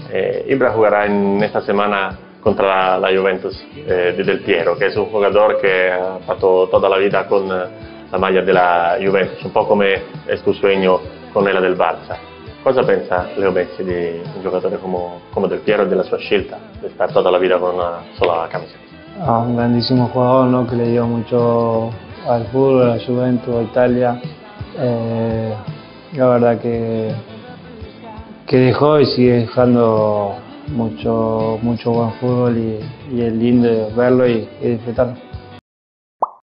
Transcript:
Ibra jugará en esta semana contra la Juventus de Del Piero, que es un jugador que ha pasado toda la vida con la maglia della Juventus, un po' come è tu sueño con la del Barça. Cosa pensa Leo Messi di un giocatore come Del Piero e della sua scelta di stare tutta la vita con una sola camiseta? Un grandísimo jugador, ¿no? Que le dio mucho al fútbol, a la Juventus, a Italia. La verdad que dejó y sigue dejando mucho buen fútbol y es lindo verlo y disfrutarlo.